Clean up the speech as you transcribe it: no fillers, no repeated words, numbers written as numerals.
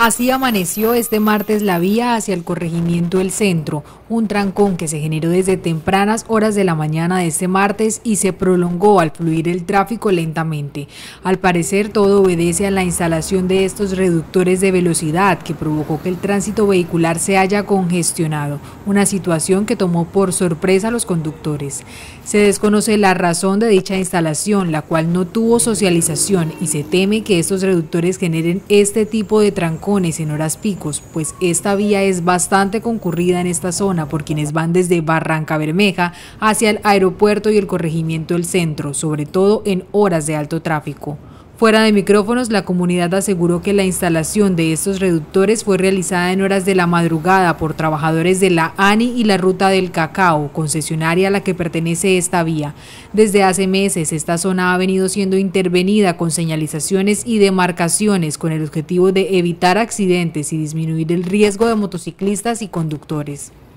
Así amaneció este martes la vía hacia el corregimiento del centro, un trancón que se generó desde tempranas horas de la mañana de este martes y se prolongó al fluir el tráfico lentamente. Al parecer todo obedece a la instalación de estos reductores de velocidad que provocó que el tránsito vehicular se haya congestionado, una situación que tomó por sorpresa a los conductores. Se desconoce la razón de dicha instalación, la cual no tuvo socialización, y se teme que estos reductores generen este tipo de trancón en horas picos, pues esta vía es bastante concurrida en esta zona por quienes van desde Barrancabermeja hacia el aeropuerto y el corregimiento del centro, sobre todo en horas de alto tráfico. Fuera de micrófonos, la comunidad aseguró que la instalación de estos reductores fue realizada en horas de la madrugada por trabajadores de la ANI y la Ruta del Cacao, concesionaria a la que pertenece esta vía. Desde hace meses, esta zona ha venido siendo intervenida con señalizaciones y demarcaciones con el objetivo de evitar accidentes y disminuir el riesgo de motociclistas y conductores.